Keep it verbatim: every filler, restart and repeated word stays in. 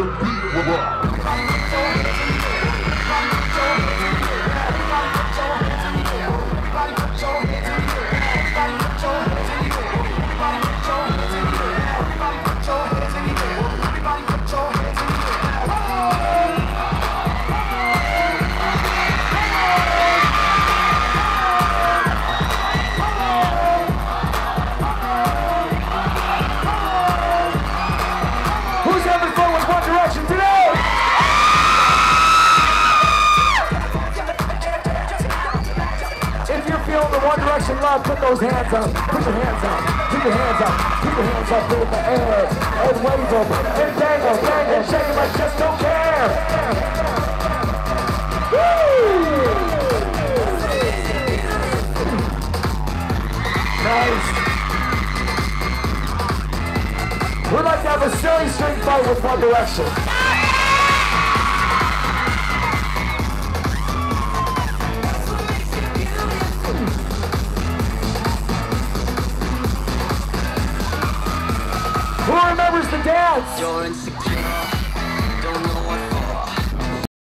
the beat will rock. Who's having fun with One Direction today? If you're feeling the One Direction love, put those hands up. Put your hands up. Keep your hands up. Keep your hands up in the air. And wave them. And dangle, dangle. Shake them like just don't care. Woo! Nice. We'd like to have a silly string fight with One Direction. Who remembers the dance?